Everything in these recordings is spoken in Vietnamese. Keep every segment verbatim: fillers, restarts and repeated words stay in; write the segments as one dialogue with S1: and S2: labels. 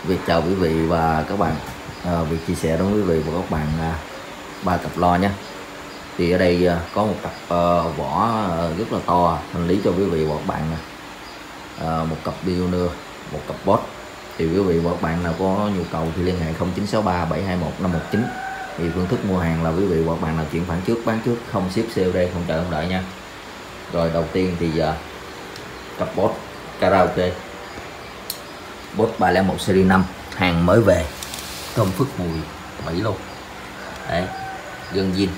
S1: Việc chào quý vị và các bạn. À, việc chia sẻ đến quý vị và các bạn à, ba cặp lo nhé. Thì ở đây à, có một cặp à, vỏ à, rất là to, hành lý cho quý vị và các bạn. À, một cặp Pioneer, một cặp Boss. Thì quý vị và các bạn nào có nhu cầu thì liên hệ không chín sáu ba bảy hai một năm một chín. Thì phương thức mua hàng là quý vị và các bạn nào chuyển khoản trước bán trước, không ship xê ô đê, không chờ không đợi nha. Rồi đầu tiên thì uh, cặp Boss karaoke Boss ba không một series năm, hàng mới về, thơm phức mùi Mỹ luôn đấy, gân zin,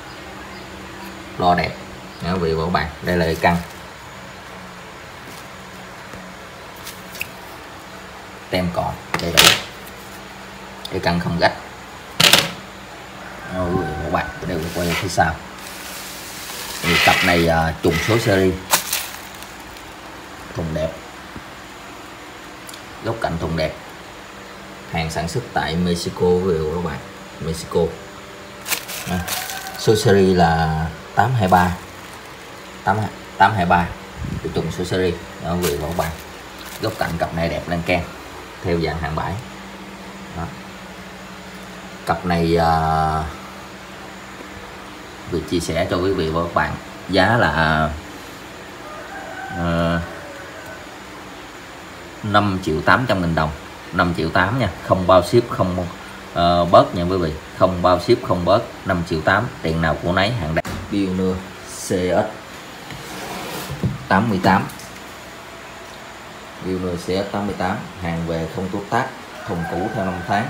S1: lo đẹp nha quý vị và các bạn. Đây là cái căn tem còn đầy đủ, cái căn không gạch. Quý vị và các bạn đều quay phía sau. Thì cặp này uh, trùng số series, thùng đẹp, góc cạnh thùng đẹp, hàng sản xuất tại Mexico quý vị và các bạn, Mexico. À, số series là tám hai ba, tám hai ba, cái trùng số series đó quý vị và các bạn. Góc cạnh cặp này đẹp lan can theo dạng hàng bãi. Đó. Cặp này uh, việc chia sẻ cho quý vị và các bạn giá là uh, năm triệu tám trăm nghìn đồng, năm triệu tám nha, không bao ship, không uh, bớt nha quý vị, không bao ship không bớt, năm triệu tám, tiền nào của nấy, hàng đẹp. Pioneer xê ét tám mươi tám, Pioneer xê ét tám mươi tám, hàng về không tuốt tác, thùng cũ theo năm tháng.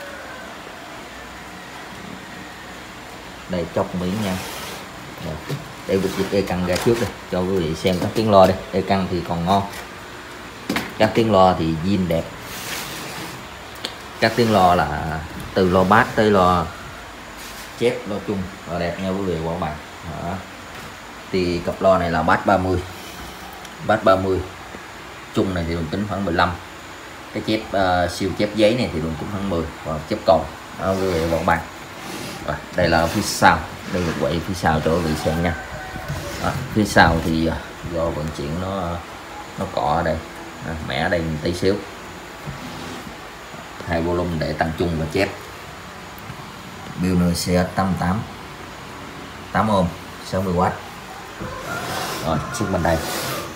S1: Đây chọc miếng nha. Để việc dịch cây căng ra trước đây cho quý vị xem các tiếng loa đây. Cây căng thì còn ngon, các tiếng loa thì zin đẹp. Các tiếng loa là từ loa bass tới loa chép, loa chung là đẹp nha quý vị và các bạn. Đó. Thì cặp loa này là bass ba mươi, bass ba mươi, chung này thì đường kính khoảng mười lăm, cái chép uh, siêu chép giấy này thì đường kính khoảng mười, và chép còn đó quý vị và các bạn. Rồi, đây là phía sau, đây là quay phía sau cho quý vị xem nha. Đó, phía sau thì do vận chuyển nó nó cọ ở đây, à, mẻ ở đây một tí xíu. Hai volume để tăng chung và chép. Pioneer xê ét tám mươi tám, tám ohm, sáu mươi oát. Rồi, chiếc bên đây.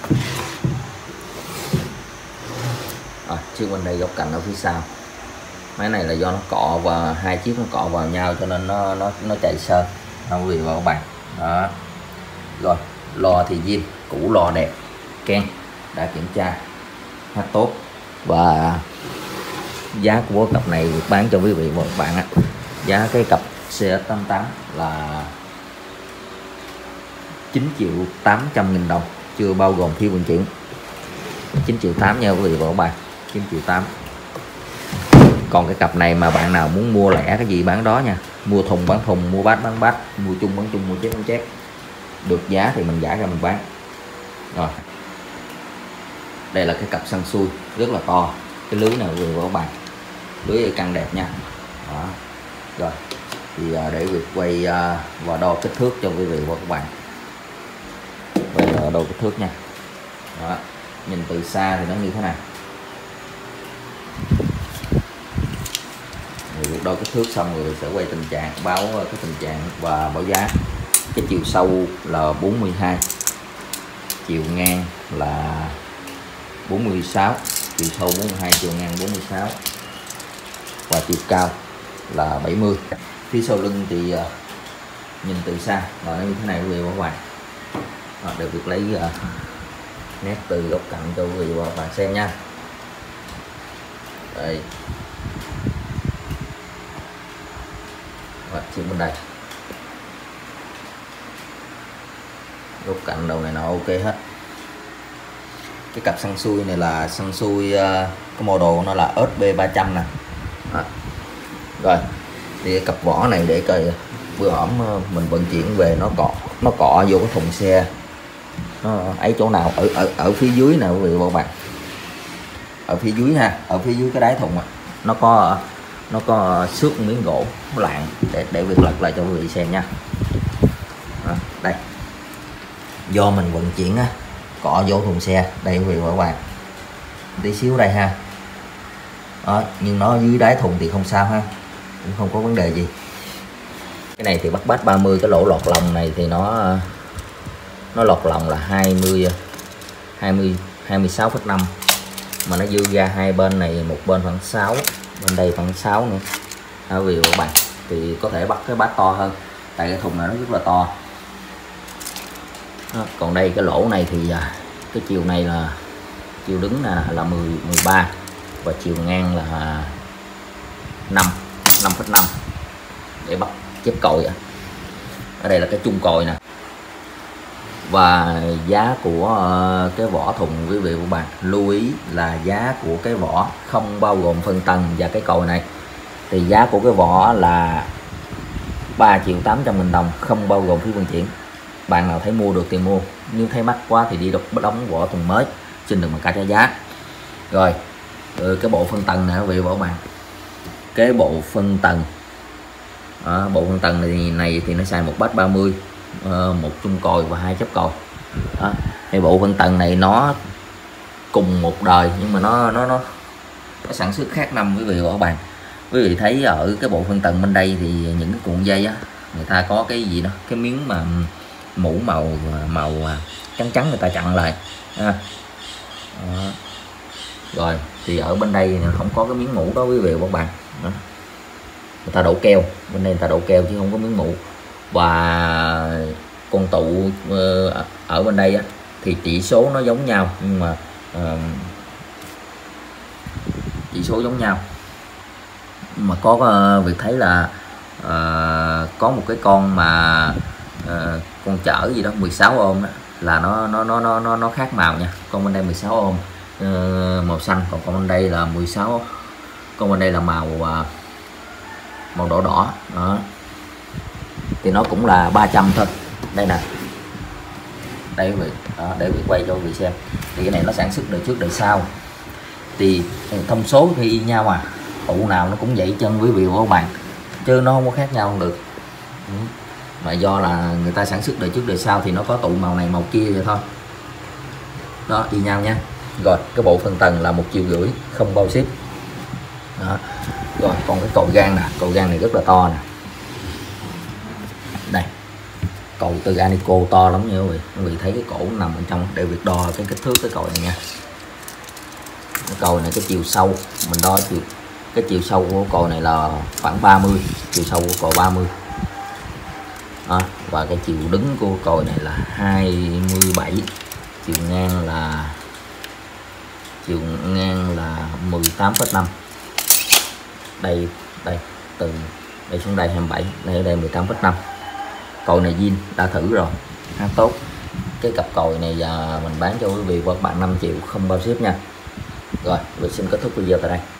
S1: Rồi, chiếc bên đây góc cạnh ở phía sau. Máy này là do nó cọ và hai chiếc nó cọ vào nhau cho nên nó nó nó chạy sơn. Không quý vị và các bạn. Đó. Rồi, loa thì zin, cũ loa đẹp, ken, đã kiểm tra, hát tốt. Và giá của cặp này được bán cho quý vị và các bạn á, giá cái cặp xê ét tám mươi tám là chín triệu tám trăm nghìn đồng, chưa bao gồm phí vận chuyển. Chín triệu tám nha quý vị và các bạn, chín triệu tám. Còn cái cặp này mà bạn nào muốn mua lẻ cái gì bán đó nha, mua thùng bán thùng, mua bát bán bát, mua chung bán chung, mua chép bán chép, được giá thì mình giải ra mình bán. Rồi, đây là cái cặp săn xui rất là to, cái lưới này quý vị và các bạn, lưới căng đẹp nha. Đó. Rồi thì để việc quay và đo kích thước cho quý vị và các bạn. Bây giờ đo kích thước nha. Đó. Nhìn từ xa thì nó như thế này. Rồi đo kích thước xong rồi sẽ quay tình trạng, báo cái tình trạng và báo giá. Cái chiều sâu là bốn mươi hai, chiều ngang là bốn mươi sáu, chiều sâu bốn mươi hai, chiều ngang bốn mươi sáu, và chiều cao là bảy mươi. Phía sau lưng thì uh, nhìn từ xa là nó như thế này quý vị và các bạn. Đó, để việc lấy uh, nét từ góc cạnh cho quý vị và các bạn xem nha. Đây. Và chiếc bên đây, góc cạnh đầu này nó ok hết. Cái cặp săn xui này là săn xui uh, cái model nó là ét bê ba trăm nè. Đó. Rồi thì cặp vỏ này để coi bữa hổm mình vận chuyển về nó cọ nó cọ vô cái thùng xe, nó ấy chỗ nào ở ở ở phía dưới nè quý vị và các bạn, ở phía dưới ha, ở phía dưới cái đáy thùng à, nó có nó có xước miếng gỗ lạng để để việc lật lại cho quý vị xem nha. Đó, đây do mình vận chuyển á, cọ vô thùng xe đây quý vị và các bạn, tí xíu đây ha. đó, nhưng nó dưới đáy thùng thì không sao ha, cũng không có vấn đề gì. Cái này thì bắt bát ba mươi, cái lỗ lọt lòng này thì nó nó lọt lòng là hai mươi hai mươi hai mươi sáu phẩy năm, mà nó dư ra hai bên này, một bên khoảng sáu, bên đây khoảng sáu nữa. Đó, vì các bạn thì có thể bắt cái bát to hơn, tại cái thùng này nó rất là to. Đó, còn đây cái lỗ này thì cái chiều này là chiều đứng là là mười, mười ba và chiều ngang là năm, năm phẩy năm để bắt chép còi. Ở đây là cái chung còi nè. Và giá của cái vỏ thùng quý vị và các bạn lưu ý là giá của cái vỏ không bao gồm phân tầng và cái còi này. Thì giá của cái vỏ là ba triệu tám trăm nghìn đồng, không bao gồm phí vận chuyển. Bạn nào thấy mua được thì mua, nếu thấy mắc quá thì đi đóng vỏ thùng mới, xin đừng mà cả trả giá. Rồi cái bộ phân tầng này quý vị và các bạn, cái bộ phân tầng đó, bộ phân tầng này, này thì nó xài một bát ba mươi, một chung còi và hai chấp còi. Đó, cái bộ phân tầng này nó cùng một đời nhưng mà nó nó nó, nó sản xuất khác năm quý vị và các bạn. Quý vị thấy ở cái bộ phân tầng bên đây thì những cái cuộn dây á, người ta có cái gì đó, cái miếng mà mũ màu màu trắng trắng người ta chặn lại. À. Đó. Rồi thì ở bên đây không có cái miếng mũ đó quý vị và các bạn. Đó. Người ta đổ keo, bên đây người ta đổ keo chứ không có miếng mũ. Và con tụ ở bên đây á, thì chỉ số nó giống nhau, nhưng mà uh, chỉ số giống nhau mà có uh, việc thấy là uh, có một cái con mà uh, con chở gì đó mười sáu ôm đó, là nó nó nó nó nó nó khác màu nha. Con bên đây mười sáu ôm uh, màu xanh, còn con bên đây là mười sáu, con bên đây là màu uh, màu đỏ đỏ. Đó thì nó cũng là ba trăm thôi. Đây nè, đây quý vị, đó, để quý vị quay cho quý vị xem. Thì cái này nó sản xuất đời trước đời sau, thì thông số thì y nhau à, tụ nào nó cũng vậy chân quý vị và các bạn, chứ nó không có khác nhau được. Ừ. Mà do là người ta sản xuất đời trước đời sau thì nó có tụ màu này màu kia vậy thôi. Đó, y nhau nha. Rồi cái bộ phân tầng là một triệu rưỡi, không bao ship. Đó. Rồi còn cái cầu gan nè, cầu gan này rất là to nè. Đây, cầu từ Anico to lắm nha quý vị. Quý vị thấy cái cổ nằm ở trong, để việc đo cái kích thước cái cầu này nha. Cái cầu này cái chiều sâu mình đo chiều, cái chiều sâu của cầu này là khoảng ba mươi, chiều sâu của cầu ba mươi. Đó, và cái chiều đứng của cầu này là hai mươi bảy, chiều ngang là chiều ngang là mười tám phẩy năm. Đây đây từ đây xuống đây hai mươi bảy, đây ở đây mười tám phẩy năm. Cầu này zin đã thử rồi, khá tốt. Cái cặp còi này giờ mình bán cho quý vị và các bạn năm triệu, không bao ship nha. Rồi, mình xin kết thúc video tại đây.